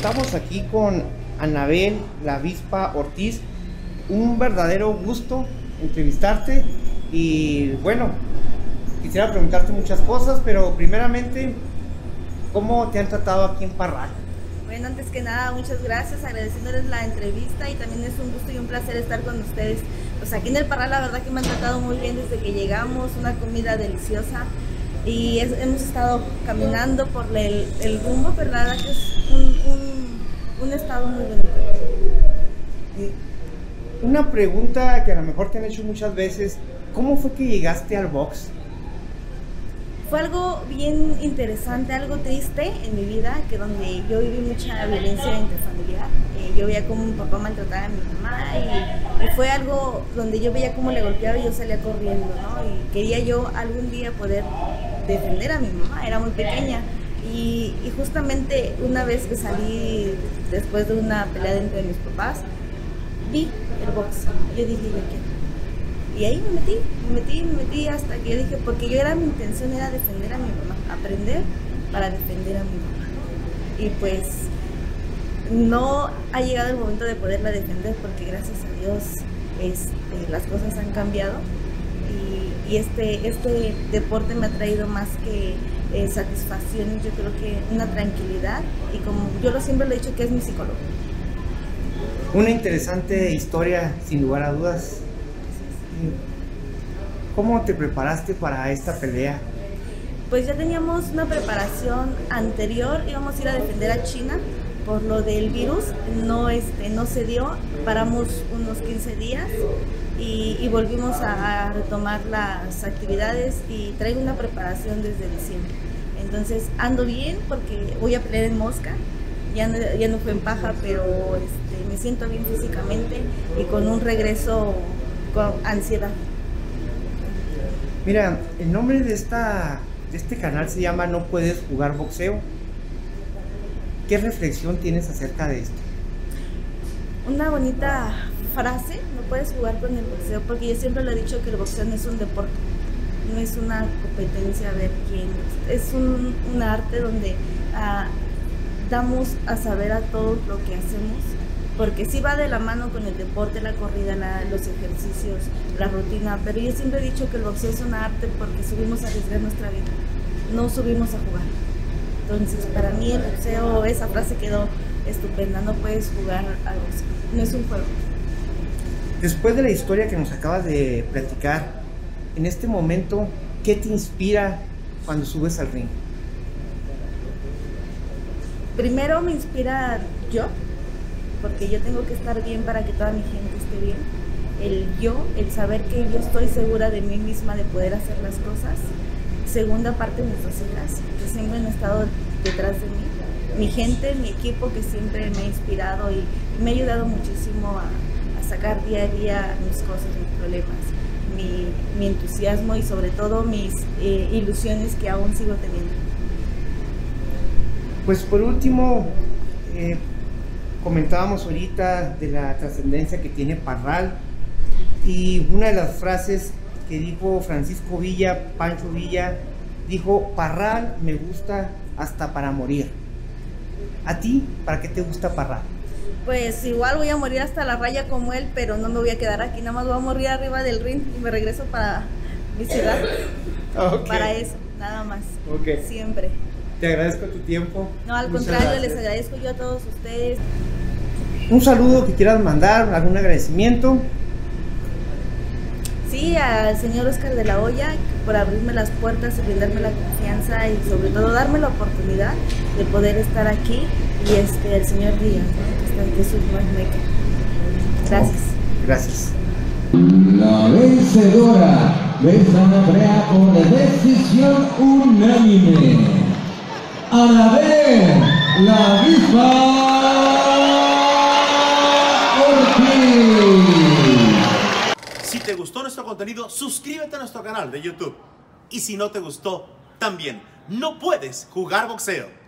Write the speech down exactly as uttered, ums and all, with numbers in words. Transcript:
estamos aquí con Anabel La Avispa Ortiz. Un verdadero gusto entrevistarte y bueno, quisiera preguntarte muchas cosas, pero primeramente, ¿cómo te han tratado aquí en Parral? Bueno, antes que nada, muchas gracias, agradeciéndoles la entrevista y también es un gusto y un placer estar con ustedes. Pues aquí en el Parral la verdad que me han tratado muy bien desde que llegamos, una comida deliciosa y es, hemos estado caminando por el, el rumbo, pero la verdad que es un, un, un estado muy bonito. Una pregunta que a lo mejor te han hecho muchas veces, ¿cómo fue que llegaste al box? Fue algo bien interesante, algo triste en mi vida, que donde yo viví mucha violencia intrafamiliar. Eh, yo veía cómo mi papá maltrataba a mi mamá y, y fue algo donde yo veía cómo le golpeaba y yo salía corriendo, ¿no? Y quería yo algún día poder defender a mi mamá, era muy pequeña. Y, y justamente una vez que salí después de una pelea entre mis papás, vi el box. Yo dije, yo quiero. Y ahí me metí, me metí, me metí hasta que yo dije, porque yo era, mi intención era defender a mi mamá, aprender para defender a mi mamá. Y pues no ha llegado el momento de poderla defender porque gracias a Dios este, las cosas han cambiado y, y este, este deporte me ha traído más que eh, satisfacciones, yo creo que una tranquilidad y como yo lo siempre lo he dicho que es mi psicólogo. Una interesante historia, sin lugar a dudas. ¿Cómo te preparaste para esta pelea? Pues ya teníamos una preparación anterior, íbamos a ir a defender a China por lo del virus, no, este, no se dio, paramos unos quince días y, y volvimos a, a retomar las actividades y traigo una preparación desde diciembre. Entonces ando bien porque voy a pelear en mosca, ya no, ya no fue en paja, pero este, me siento bien físicamente y con un regreso con ansiedad. Mira, el nombre de, esta, de este canal se llama No Puedes Jugar Boxeo. ¿Qué reflexión tienes acerca de esto? Una bonita frase, no puedes jugar con el boxeo, porque yo siempre lo he dicho que el boxeo no es un deporte, no es una competencia a ver quién, es un, un arte donde uh, damos a saber a todos lo que hacemos, porque sí va de la mano con el deporte, la corrida, la, los ejercicios, la rutina, pero yo siempre he dicho que el boxeo es un arte porque subimos a arriesgar nuestra vida, no subimos a jugar. Entonces para mí el boxeo, esa frase quedó estupenda, no puedes jugar al boxeo, no es un juego. Después de la historia que nos acabas de platicar, en este momento, ¿qué te inspira cuando subes al ring? Primero me inspira yo, porque yo tengo que estar bien para que toda mi gente esté bien. El yo, el saber que yo estoy segura de mí misma de poder hacer las cosas. Segunda parte, mis dos hijas, que siempre han estado detrás de mí. Mi gente, mi equipo, que siempre me ha inspirado y me ha ayudado muchísimo a, a sacar día a día mis cosas, mis problemas, mi, mi entusiasmo y sobre todo mis eh, ilusiones que aún sigo teniendo. Pues por último, eh, comentábamos ahorita de la trascendencia que tiene Parral y una de las frases que dijo Francisco Villa, Pancho Villa, dijo: Parral me gusta hasta para morir. ¿A ti, para qué te gusta Parral? Pues igual voy a morir hasta la raya como él, pero no me voy a quedar aquí, nada más voy a morir arriba del ring y me regreso para mi ciudad. Okay. Para eso, nada más. Okay. Siempre. Te agradezco tu tiempo. No, al Muchas contrario, gracias. Les agradezco yo a todos ustedes. Un saludo que quieras mandar, algún agradecimiento. Sí, al señor Oscar de la Hoya por abrirme las puertas y brindarme la confianza y sobre todo darme la oportunidad de poder estar aquí y este el señor Díaz, ¿no? Que está en Jesús Magmeca. Gracias. Gracias. La vencedora de esta pelea por decisión unánime, Anabel La Avispa Ortiz. Si te gustó nuestro contenido, suscríbete a nuestro canal de YouTube. Y si no te gustó, también no puedes jugar boxeo.